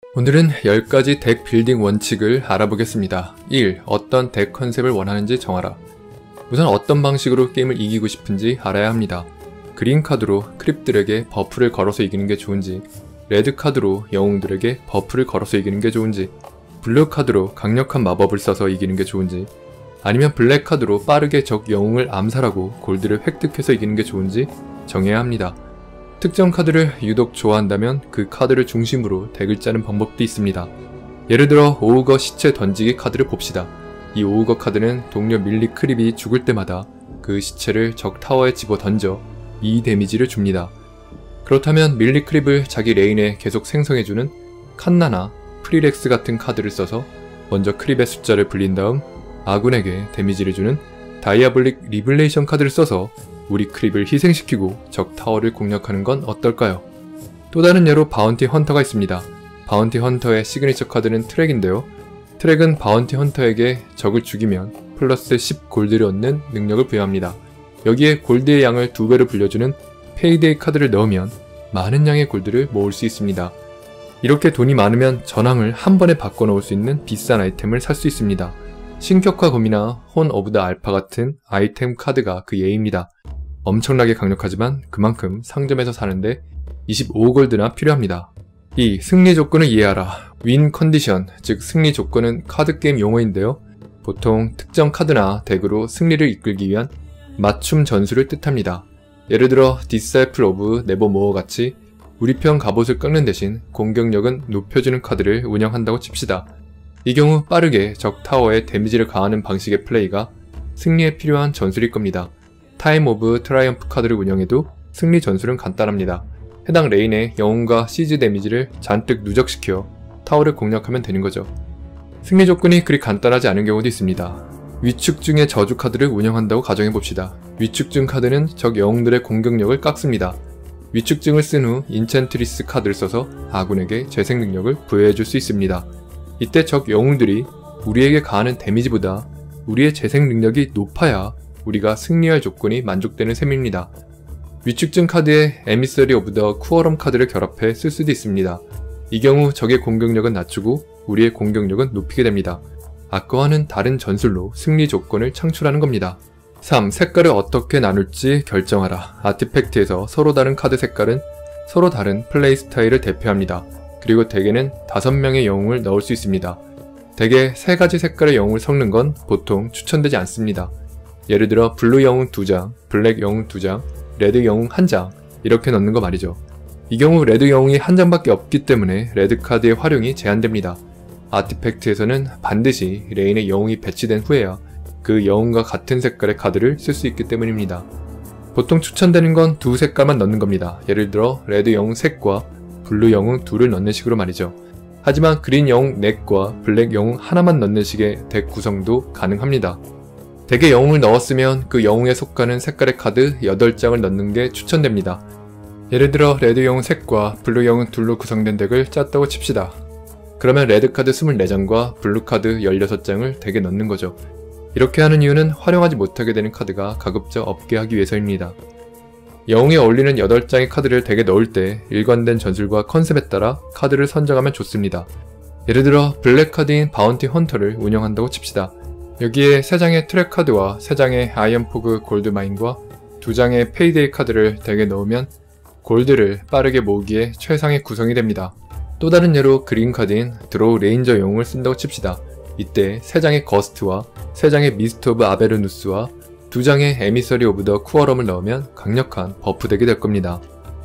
오늘은 10가지 덱 빌딩 원칙을 알아보겠습니다. 1. 어떤 덱 컨셉을 원하는지 정하라. 우선 어떤 방식으로 게임을 이기고 싶은지 알아야 합니다. 그린 카드로 크립들에게 버프를 걸어서 이기는 게 좋은지, 레드 카드로 영웅들에게 버프를 걸어서 이기는 게 좋은지, 블루 카드로 강력한 마법을 써서 이기는 게 좋은지, 아니면 블랙 카드로 빠르게 적 영웅을 암살하고 골드를 획득해서 이기는 게 좋은지 정해야 합니다. 특정 카드를 유독 좋아한다면 그 카드를 중심으로 덱을 짜는 방법도 있습니다. 예를 들어 오우거 시체 던지기 카드를 봅시다. 이 오우거 카드는 동료 밀리 크립이 죽을 때마다 그 시체를 적 타워에 집어 던져 2 데미지를 줍니다. 그렇다면 밀리 크립을 자기 레인에 계속 생성해주는 칸나나 프리렉스 같은 카드를 써서 먼저 크립의 숫자를 불린 다음 아군에게 데미지를 주는 다이아볼릭 리블레이션 카드를 써서 우리 크립을 희생시키고 적 타워를 공략하는 건 어떨까요? 또 다른 예로 바운티 헌터가 있습니다. 바운티 헌터의 시그니처 카드는 트랙인데요. 트랙은 바운티 헌터에게 적을 죽이면 플러스 10 골드를 얻는 능력을 부여합니다. 여기에 골드의 양을 2배로 불려주는 페이데이 카드를 넣으면 많은 양의 골드를 모을 수 있습니다. 이렇게 돈이 많으면 전황을 한 번에 바꿔놓을 수 있는 비싼 아이템을 살 수 있습니다. 신격화 검이나 혼 오브 더 알파 같은 아이템 카드가 그 예입니다. 엄청나게 강력하지만 그만큼 상점에서 사는데 25골드나 필요합니다. 2. 승리 조건을 이해하라. 윈 컨디션, 즉 승리 조건은 카드게임 용어인데요. 보통 특정 카드나 덱으로 승리를 이끌기 위한 맞춤 전술을 뜻합니다. 예를 들어 디사이플 오브 네버모어 같이 우리 편 갑옷을 깎는 대신 공격력은 높여주는 카드를 운영한다고 칩시다. 이 경우 빠르게 적 타워에 데미지를 가하는 방식의 플레이가 승리에 필요한 전술일 겁니다. 타임 오브 트라이엄프 카드를 운영해도 승리 전술은 간단합니다. 해당 레인의 영웅과 시즈 데미지를 잔뜩 누적시켜 타워를 공략하면 되는 거죠. 승리 조건이 그리 간단하지 않은 경우도 있습니다. 위축중의 저주 카드를 운영한다고 가정해봅시다. 위축중 카드는 적 영웅들의 공격력을 깎습니다. 위축증을 쓴 후 인챈트리스 카드를 써서 아군에게 재생 능력을 부여해줄 수 있습니다. 이때 적 영웅들이 우리에게 가하는 데미지보다 우리의 재생 능력이 높아야 우리가 승리할 조건이 만족되는 셈입니다. 위축증 카드에 에미서리 오브 더 쿠어럼 카드를 결합해 쓸 수도 있습니다. 이 경우 적의 공격력은 낮추고 우리의 공격력은 높이게 됩니다. 아까와는 다른 전술로 승리 조건을 창출하는 겁니다. 3. 색깔을 어떻게 나눌지 결정하라. 아티팩트에서 서로 다른 카드 색깔은 서로 다른 플레이 스타일을 대표합니다. 그리고 덱에는 5명의 영웅을 넣을 수 있습니다. 덱에 3가지 색깔의 영웅을 섞는 건 보통 추천되지 않습니다. 예를 들어 블루 영웅 2장, 블랙 영웅 2장, 레드 영웅 1장 이렇게 넣는 거 말이죠. 이 경우 레드 영웅이 1장밖에 없기 때문에 레드 카드의 활용이 제한됩니다. 아티팩트에서는 반드시 레인에 영웅이 배치된 후에야 그 영웅과 같은 색깔의 카드를 쓸 수 있기 때문입니다. 보통 추천되는 건 2 색깔만 넣는 겁니다. 예를 들어 레드 영웅 3과 블루 영웅 2를 넣는 식으로 말이죠. 하지만 그린 영웅 4과 블랙 영웅 하나만 넣는 식의 덱 구성도 가능합니다. 덱에 영웅을 넣었으면 그 영웅에 속하는 색깔의 카드 8장을 넣는 게 추천됩니다. 예를 들어 레드 영웅 3과 블루 영웅 2로 구성된 덱을 짰다고 칩시다. 그러면 레드 카드 24장과 블루 카드 16장을 덱에 넣는 거죠. 이렇게 하는 이유는 활용하지 못하게 되는 카드가 가급적 없게 하기 위해서입니다. 영웅에 어울리는 8장의 카드를 덱에 넣을 때 일관된 전술과 컨셉에 따라 카드를 선정하면 좋습니다. 예를 들어 블랙 카드인 바운티 헌터를 운영한다고 칩시다. 여기에 3장의 트랙 카드와 3장의 아이언포그 골드마인과 2장의 페이데이 카드를 덱에 넣으면 골드를 빠르게 모으기에 최상의 구성이 됩니다. 또 다른 예로 그린 카드인 드로우 레인저 영웅을 쓴다고 칩시다. 이때 3장의 거스트와 3장의 미스트 오브 아베르누스와 2장의 에미서리 오브 더 쿠어럼을 넣으면 강력한 버프 덱이 될 겁니다.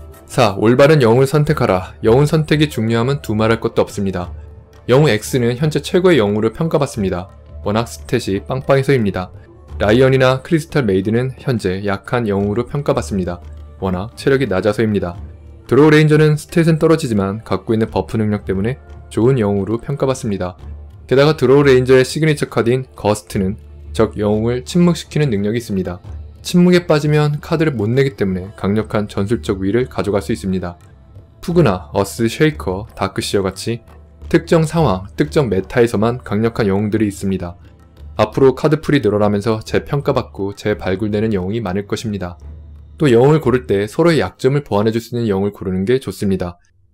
4. 올바른 영웅을 선택하라. 영웅 선택이 중요함은 두말할 것도 없습니다. 영웅 X는 현재 최고의 영웅으로 평가받습니다. 워낙 스탯이 빵빵해서입니다. 라이언이나 크리스탈 메이드는 현재 약한 영웅으로 평가받습니다. 워낙 체력이 낮아서입니다. 드로우 레인저는 스탯은 떨어지지만 갖고 있는 버프 능력 때문에 좋은 영웅으로 평가받습니다. 게다가 드로우 레인저의 시그니처 카드인 거스트는 적 영웅을 침묵시키는 능력이 있습니다. 침묵에 빠지면 카드를 못 내기 때문에 강력한 전술적 우위를 가져갈 수 있습니다. 푸그나 어스 쉐이커, 다크시어 같이 특정 상황, 특정 메타에서만 강력한 영웅들이 있습니다. 앞으로 카드풀이 늘어나면서 재평가받고 재발굴되는 영웅이 많을 것입니다. 또 영웅을 고를 때 서로의 약점을 보완해줄 수 있는 영웅을 고르는 게 좋습니다.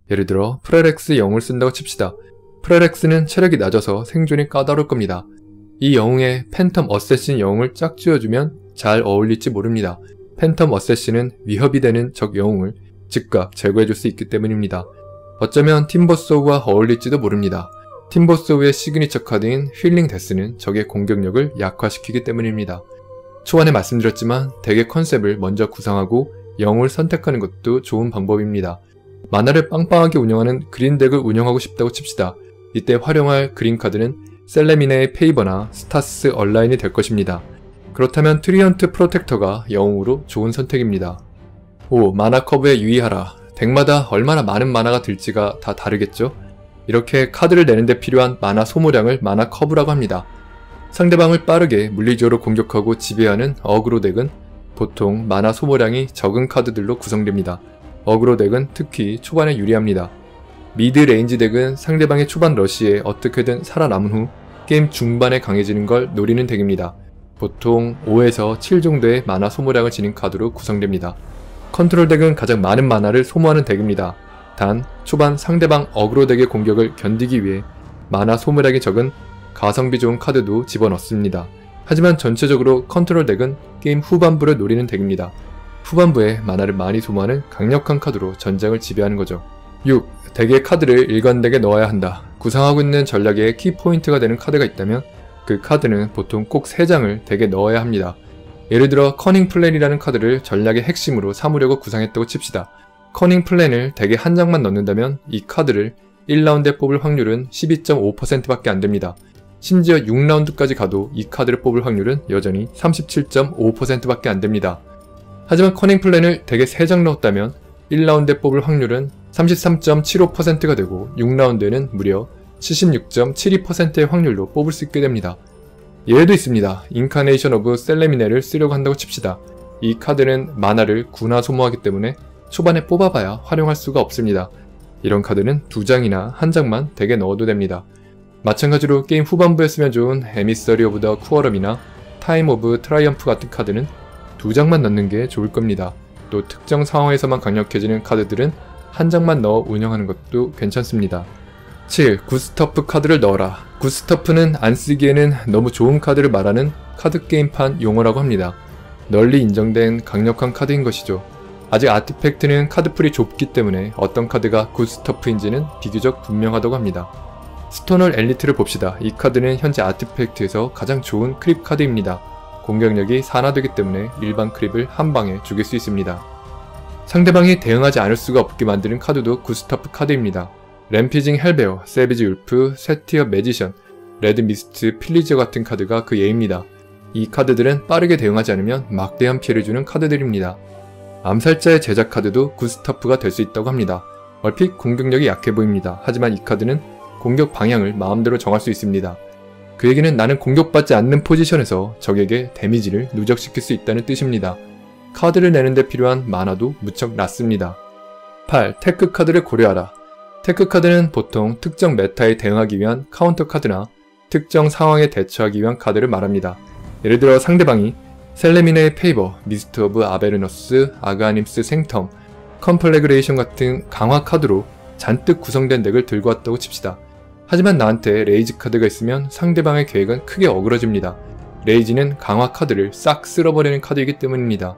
예를 들어 프레렉스 영웅을 쓴다고 칩시다. 프레렉스는 체력이 낮아서 생존이 까다로울 겁니다. 이 영웅에 팬텀 어쌔신 영웅을 짝지어주면 잘 어울릴지 모릅니다. 팬텀 어쌔신은 위협이 되는 적 영웅을 즉각 제거해줄 수 있기 때문입니다. 어쩌면 팀버소우와 어울릴지도 모릅니다. 팀버소우의 시그니처 카드인 힐링 데스는 적의 공격력을 약화시키기 때문입니다. 초반에 말씀드렸지만 덱의 컨셉을 먼저 구상하고 영웅을 선택하는 것도 좋은 방법입니다. 만화를 빵빵하게 운영하는 그린 덱을 운영하고 싶다고 칩시다. 이때 활용할 그린 카드는 셀레미네의 페이버나 스타스 얼라인이 될 것입니다. 그렇다면 트리언트 프로텍터가 영웅으로 좋은 선택입니다. 5. 마나 커브에 유의하라. 덱마다 얼마나 많은 마나가 들지가 다 다르겠죠? 이렇게 카드를 내는데 필요한 마나 소모량을 마나 커브라고 합니다. 상대방을 빠르게 물리적으로 공격하고 지배하는 어그로 덱은 보통 마나 소모량이 적은 카드들로 구성됩니다. 어그로 덱은 특히 초반에 유리합니다. 미드 레인지 덱은 상대방의 초반 러시에 어떻게든 살아남은 후 게임 중반에 강해지는 걸 노리는 덱입니다. 보통 5에서 7 정도의 마나 소모량을 지닌 카드로 구성됩니다. 컨트롤 덱은 가장 많은 마나를 소모하는 덱입니다. 단 초반 상대방 어그로 덱의 공격을 견디기 위해 마나 소모량이 적은 가성비 좋은 카드도 집어넣습니다. 하지만 전체적으로 컨트롤 덱은 게임 후반부를 노리는 덱입니다. 후반부에 마나를 많이 소모하는 강력한 카드로 전장을 지배하는 거죠. 6. 덱의 카드를 일관되게 넣어야 한다. 구상하고 있는 전략의 키포인트가 되는 카드가 있다면 그 카드는 보통 꼭 3장을 덱에 넣어야 합니다. 예를 들어 커닝 플랜이라는 카드를 전략의 핵심으로 삼으려고 구상했다고 칩시다. 커닝 플랜을 덱에 한 장만 넣는다면 이 카드를 1라운드에 뽑을 확률은 12.5%밖에 안됩니다. 심지어 6라운드까지 가도 이 카드를 뽑을 확률은 여전히 37.5%밖에 안됩니다. 하지만 커닝 플랜을 덱에 3장 넣었다면 1라운드에 뽑을 확률은 33.75%가 되고 6라운드에는 무려 76.72%의 확률로 뽑을 수 있게 됩니다. 예외도 있습니다. 인카네이션 오브 셀레미네를 쓰려고 한다고 칩시다. 이 카드는 마나를 9나 소모하기 때문에 초반에 뽑아봐야 활용할 수가 없습니다. 이런 카드는 2장이나 1장만 덱에 넣어도 됩니다. 마찬가지로 게임 후반부에 쓰면 좋은 에미서리 오브 더 쿠어럼이나 타임 오브 트라이엄프 같은 카드는 2장만 넣는 게 좋을 겁니다. 또 특정 상황에서만 강력해지는 카드들은 1장만 넣어 운영하는 것도 괜찮습니다. 7. 굿스터프 카드를 넣어라. 굿스터프는 안 쓰기에는 너무 좋은 카드를 말하는 카드게임판 용어라고 합니다. 널리 인정된 강력한 카드인 것이죠. 아직 아티팩트는 카드풀이 좁기 때문에 어떤 카드가 굿스터프인지는 비교적 분명하다고 합니다. 스토널 엘리트를 봅시다. 이 카드는 현재 아티팩트에서 가장 좋은 크립 카드입니다. 공격력이 4나 되기 때문에 일반 크립을 한 방에 죽일 수 있습니다. 상대방이 대응하지 않을 수가 없게 만드는 카드도 굿스터프 카드입니다. 램피징 헬베어, 세비지 울프, 세티어 매지션, 레드 미스트, 필리저 같은 카드가 그 예입니다. 이 카드들은 빠르게 대응하지 않으면 막대한 피해를 주는 카드들입니다. 암살자의 제작 카드도 굿스터프가 될 수 있다고 합니다. 얼핏 공격력이 약해 보입니다. 하지만 이 카드는 공격 방향을 마음대로 정할 수 있습니다. 그 얘기는 나는 공격받지 않는 포지션에서 적에게 데미지를 누적시킬 수 있다는 뜻입니다. 카드를 내는데 필요한 마나도 무척 낮습니다. 8. 테크 카드를 고려하라. 테크 카드는 보통 특정 메타에 대응하기 위한 카운터 카드나 특정 상황에 대처하기 위한 카드를 말합니다. 예를 들어 상대방이 셀레미네의 페이버, 미스트 오브 아베르너스, 아가님스 생텀, 컴플레그레이션 같은 강화 카드로 잔뜩 구성된 덱을 들고 왔다고 칩시다. 하지만 나한테 레이지 카드가 있으면 상대방의 계획은 크게 어그러집니다. 레이지는 강화 카드를 싹 쓸어버리는 카드이기 때문입니다.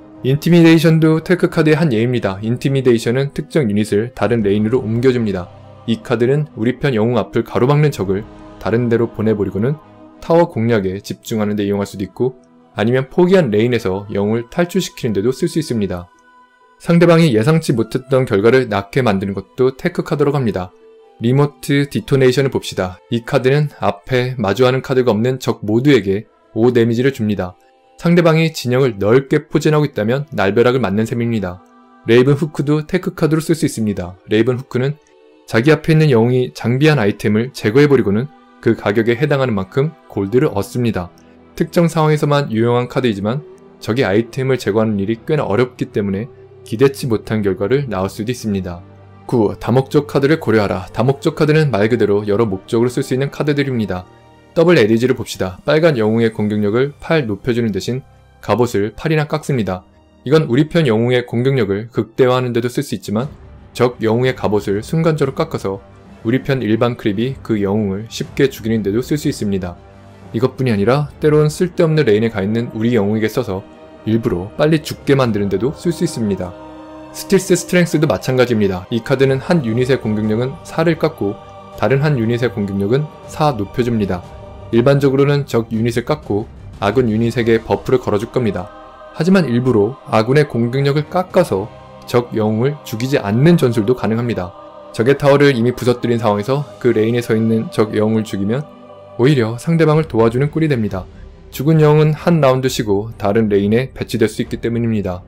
인티미데이션도 테크 카드의 한 예입니다. 인티미데이션은 특정 유닛을 다른 레인으로 옮겨줍니다. 이 카드는 우리 편 영웅 앞을 가로막는 적을 다른 데로 보내버리고는 타워 공략에 집중하는 데 이용할 수도 있고 아니면 포기한 레인에서 영웅을 탈출시키는 데도 쓸 수 있습니다. 상대방이 예상치 못했던 결과를 낳게 만드는 것도 테크 카드라고 합니다. 리모트 디토네이션을 봅시다. 이 카드는 앞에 마주하는 카드가 없는 적 모두에게 5 데미지를 줍니다. 상대방이 진영을 넓게 포진하고 있다면 날벼락을 맞는 셈입니다. 레이븐 후크도 테크 카드로 쓸 수 있습니다. 레이븐 후크는 자기 앞에 있는 영웅이 장비한 아이템을 제거해버리고는 그 가격에 해당하는 만큼 골드를 얻습니다. 특정 상황에서만 유용한 카드이지만 적의 아이템을 제거하는 일이 꽤나 어렵기 때문에 기대치 못한 결과를 낳을 수도 있습니다. 9. 다목적 카드를 고려하라. 다목적 카드는 말 그대로 여러 목적으로 쓸 수 있는 카드들입니다. 더블 에디지를 봅시다. 빨간 영웅의 공격력을 8 높여주는 대신 갑옷을 8이나 깎습니다. 이건 우리 편 영웅의 공격력을 극대화하는 데도 쓸 수 있지만 적 영웅의 갑옷을 순간적으로 깎아서 우리 편 일반 크립이 그 영웅을 쉽게 죽이는 데도 쓸 수 있습니다. 이것뿐이 아니라 때론 쓸데없는 레인에 가있는 우리 영웅에게 써서 일부러 빨리 죽게 만드는 데도 쓸 수 있습니다. 스틸스 스트렝스도 마찬가지입니다. 이 카드는 한 유닛의 공격력은 4를 깎고 다른 한 유닛의 공격력은 4 높여줍니다. 일반적으로는 적 유닛을 깎고 아군 유닛에게 버프를 걸어줄 겁니다. 하지만 일부러 아군의 공격력을 깎아서 적 영웅을 죽이지 않는 전술도 가능합니다. 적의 타워를 이미 부서뜨린 상황에서 그 레인에 서있는 적 영웅을 죽이면 오히려 상대방을 도와주는 꼴이 됩니다. 죽은 영웅은 한 라운드 쉬고 다른 레인에 배치될 수 있기 때문입니다.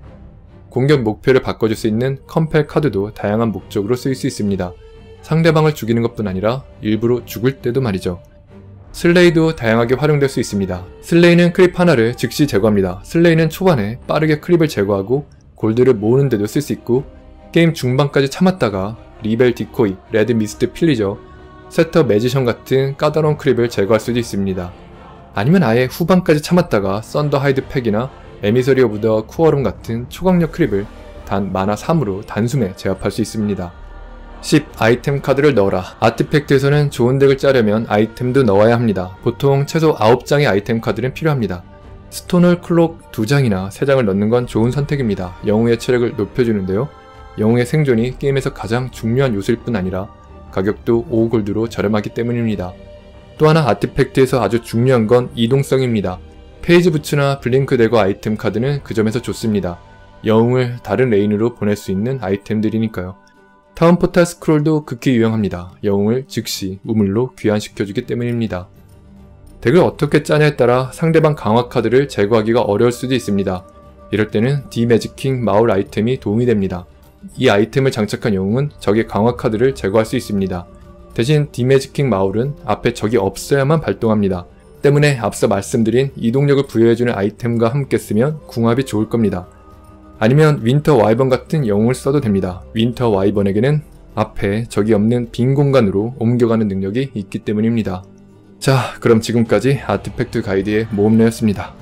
공격 목표를 바꿔줄 수 있는 컴펠 카드도 다양한 목적으로 쓰일 수 있습니다. 상대방을 죽이는 것뿐 아니라 일부러 죽을 때도 말이죠. 슬레이도 다양하게 활용될 수 있습니다. 슬레이는 크립 하나를 즉시 제거합니다. 슬레이는 초반에 빠르게 크립을 제거하고 골드를 모으는 데도 쓸 수 있고 게임 중반까지 참았다가 리벨 디코이, 레드 미스트 필리저, 세터 매지션 같은 까다로운 크립을 제거할 수도 있습니다. 아니면 아예 후반까지 참았다가 썬더 하이드 팩이나 에미서리 오브 더 쿠어룸 같은 초강력 크립을 단 마나 3으로 단숨에 제압할 수 있습니다. 10. 아이템 카드를 넣어라. 아티팩트에서는 좋은 덱을 짜려면 아이템도 넣어야 합니다. 보통 최소 9장의 아이템 카드는 필요합니다. 스토널 클록 2장이나 3장을 넣는 건 좋은 선택입니다. 영웅의 체력을 높여주는데요. 영웅의 생존이 게임에서 가장 중요한 요소일 뿐 아니라 가격도 5골드로 저렴하기 때문입니다. 또 하나 아티팩트에서 아주 중요한 건 이동성입니다. 페이지 부츠나 블링크 대거 아이템 카드는 그 점에서 좋습니다. 영웅을 다른 레인으로 보낼 수 있는 아이템들이니까요. 타운 포탈 스크롤도 극히 유용합니다. 영웅을 즉시 우물로 귀환시켜주기 때문입니다. 덱을 어떻게 짜냐에 따라 상대방 강화 카드를 제거하기가 어려울 수도 있습니다. 이럴 때는 디매지킹 마울 아이템이 도움이 됩니다. 이 아이템을 장착한 영웅은 적의 강화 카드를 제거할 수 있습니다. 대신 디매지킹 마울은 앞에 적이 없어야만 발동합니다. 때문에 앞서 말씀드린 이동력을 부여해주는 아이템과 함께 쓰면 궁합이 좋을 겁니다. 아니면 윈터 와이번 같은 영웅을 써도 됩니다. 윈터 와이번에게는 앞에 적이 없는 빈 공간으로 옮겨가는 능력이 있기 때문입니다. 자, 그럼 지금까지 아티팩트 가이드의 모험내였습니다.